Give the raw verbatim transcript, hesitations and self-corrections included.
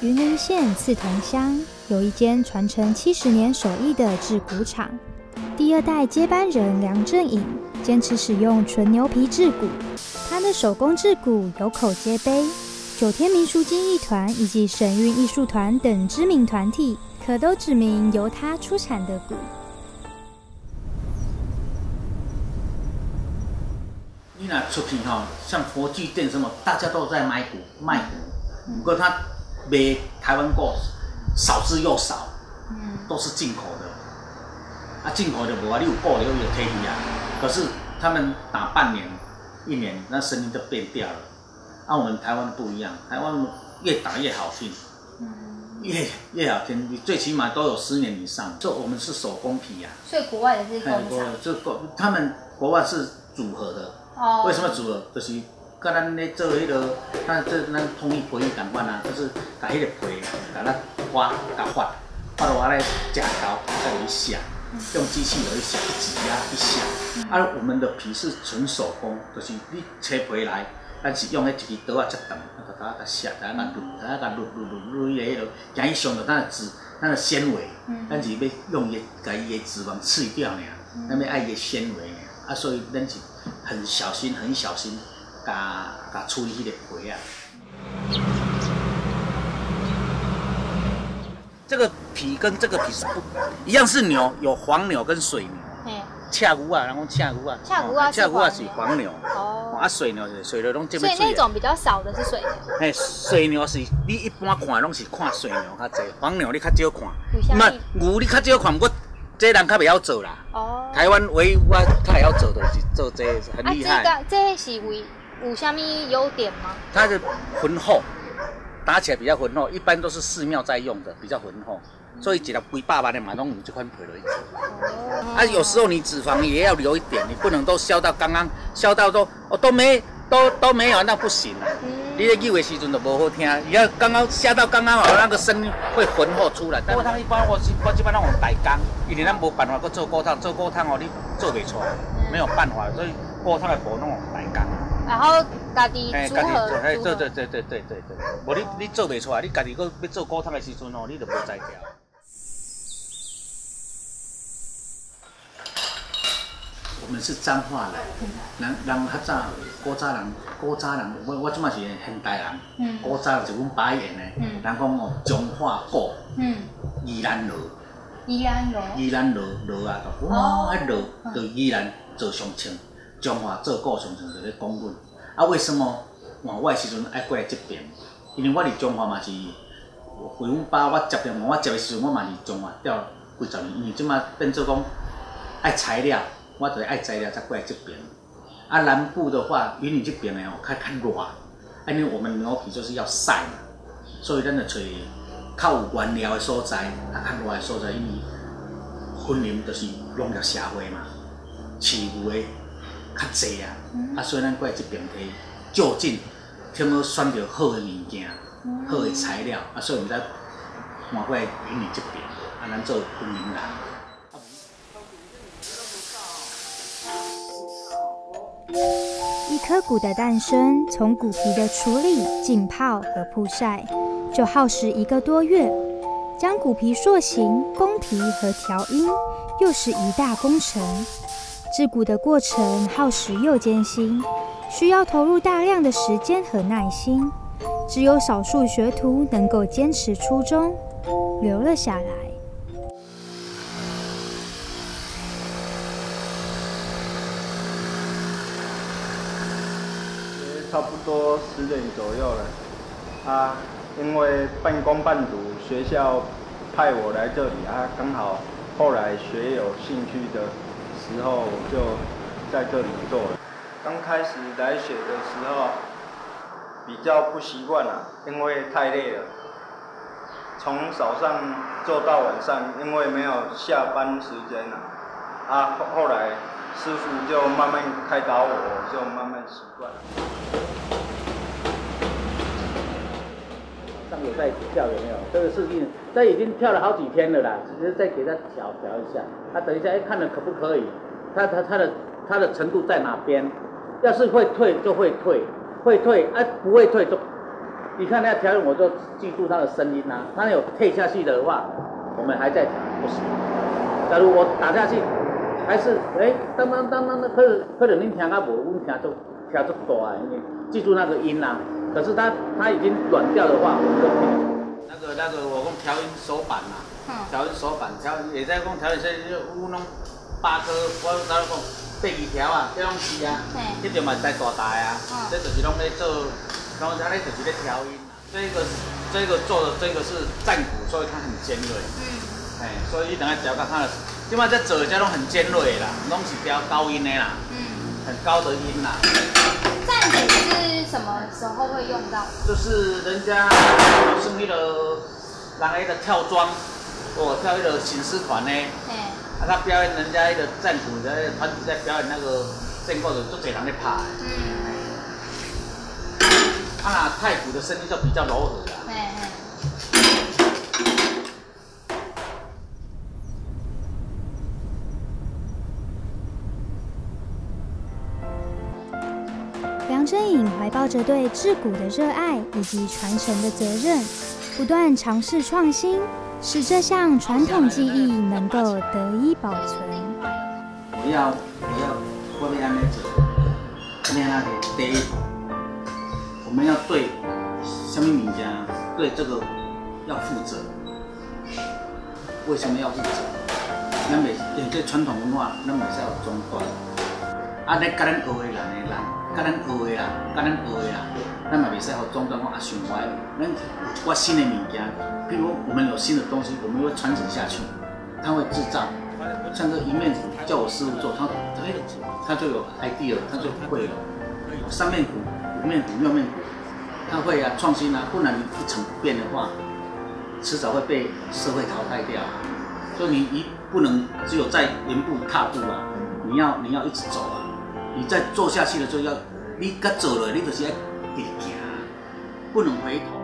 云林县刺桐乡有一间传承七十年手艺的制骨厂，第二代接班人梁正颖坚持使用纯牛皮制骨，他的手工制骨有口皆碑，九天民俗技艺团以及神韵艺术团等知名团体可都指明由他出产的骨。 你若出去吼，像佛具店什么，大家都在买骨卖骨，不过他卖台湾骨少之又少，嗯，都是进口的。啊，进口的无啊，你有骨了，有提去啊。可是他们打半年、一年，那声音就变掉了。啊，我们台湾不一样，台湾越打越好听，嗯，越越好听，你最起码都有十年以上。这我们是手工皮啊， 所以国外的是工厂， 这他们国外是组合的。哦，为什么组合？就是跟咱咧做迄个，咱这咱统一皮同款啊，就是把迄个皮，把它刮、甲发，发落来夹条，再去下，用机器来下，一挤压一下。啊，我们的皮是纯手工，就是你切皮来，咱是用迄一支刀啊，切断，啊，甲它甲下，甲它捋，甲它捋捋捋捋伊个迄个，行伊上着咱的脂，咱的纤维，咱是要用伊甲伊的脂肪去掉尔，咱要爱伊的纤维尔。啊，所以咱是很小心、很小心，甲甲处理迄个皮啊。这个皮跟这个皮是不一样，是牛，有黄牛跟水牛。嘿。赤牛啊，人讲赤牛啊。 赤牛啊， 赤牛啊是黄牛。哦。啊，水牛是水牛拢这么水。 所以那种比较少的是水牛。嘿， 水牛是你一般看拢是看水牛较济，黄牛你较少看。唔係牛你较少看，不过。这人较袂晓做啦。哦。台湾唯一我较会晓做的是做这个，很厉害。 啊，这个这是为有啥物优点吗？ 它的浑厚，打起来比较浑厚，一般都是寺庙在用的，比较浑厚。所以一粒几百万的嘛，拢用这款皮落去做。哦。啊，有时候你脂肪也要留一点，你不能都削到刚刚，削到都哦都没都都没有，那不行啊。嗯。你在扭的时阵就无好听，你要刚刚下到刚刚好，那个声音会浑厚出来。锅汤一般我是我基本上用大缸，因为咱无办法去做锅汤，做锅汤哦你做袂出来，没有办法，所以锅汤的锅弄用大缸。 然后家己组合。 哎，对对对对对对对，无你你做袂出来，你家己搁要做锅汤的时阵哦，你就无才调。我们是彰化人，人人较早古早人，古早人，我我即马是现代人，嗯，古早人就阮爸演的，嗯，人讲哦，彰化古，嗯，宜兰罗， 宜兰罗， 宜兰罗罗啊，哇，啊罗就宜兰做上清，彰化做古上清就咧讲阮，啊为什么换我的时阵爱过来这边？因为我伫彰化嘛是，为阮爸我接电话，我接的时阵我嘛是彰化调几十年，因为即马变做讲爱材料。我就爱材料才过来这边。啊，南部的话，云林这边呢，较较热，因为我们牛皮就是要晒嘛，所以咱就找较有原料的所在，啊，较热的所在，因为云林就是农业社会嘛，饲牛的较济啊，啊，所以咱过来这边去就近，添好选到好的物件，好的材料，啊，所以我们才换过来云林这边，啊，咱做云林人。 一颗骨的诞生，从骨皮的处理、浸泡和曝晒，就耗时一个多月。将骨皮塑形、封皮和调音，又是一大工程。制骨的过程耗时又艰辛，需要投入大量的时间和耐心。只有少数学徒能够坚持初衷，留了下来。 差不多十点左右了，啊，因为半工半读，学校派我来这里啊，刚好后来学有兴趣的时候，就在这里做了。刚开始来学的时候，比较不习惯啦，因为太累了，从早上做到晚上，因为没有下班时间了，啊，后来师傅就慢慢开导我，我就慢慢习惯了。 上有在跳有没有？这个视频这已经跳了好几天了啦，只是再给他调调一下。他、啊、等一下，哎，看了可不可以？他他他的他的程度在哪边？要是会退就会退，会退，哎、啊，不会退就你看那调音，我就记住它的声音啊。它有退下去的话，我们还在调，不行。假如我打下去，还是哎，当当当当的，可是可能恁听啊无，阮听就听就大，因为记住那个音啊。可是它它已经软掉的话，我们就听。那个那个，我讲调音手板嘛，嗯、调音手板，调也在讲调音，说有弄八颗，我哪讲八二条啊，这拢是啊，这就嘛在大台啊，嗯、这就是拢咧做，然后它咧就是咧调音。这个这个做的这个是战鼓，所以它很尖锐。嗯。哎，所以等下调到它的，即摆在做这拢很尖锐啦，拢是调高音的啦。嗯。很高的音啦。 战鼓是什么时候会用到？就是人家有剩迄个，人迄个跳桩，哦，跳迄个醒狮团呢。嗯。啊，他表演人家迄个战鼓的团体在表演那个战鼓的，足侪人咧拍。嗯。啊，太鼓的声音就比较柔和啦。嗯嗯。 梁真颖怀抱着对制鼓的热爱以及传承的责任，不断尝试创新，使这项传统技艺能够得以保存。 我要，我要，我要安尼做，安尼啊个第一步，我们要对什么物件，对这个要负责。为什么要负责？咱袂，因为这传统文化，咱袂使有中断。啊，咱甲咱学的人的人。甲咱学的人，甲咱学的人，咱嘛袂使互中断讲啊想歪。咱有一寡新的物件，比如我们有新的东西，我们会传承下去，他会制造。像这一面鼓，叫我师傅做，他哎，他就有 idea， 他就会了。三面鼓、五面鼓、六面鼓，他会啊创新啊，不然你一成不变的话，迟早会被社会淘汰掉。所以你一不能只有在原步踏步啊，你要你要一直走啊。你再做下去的时候，要你甲做了，你就是要直行，不能回头。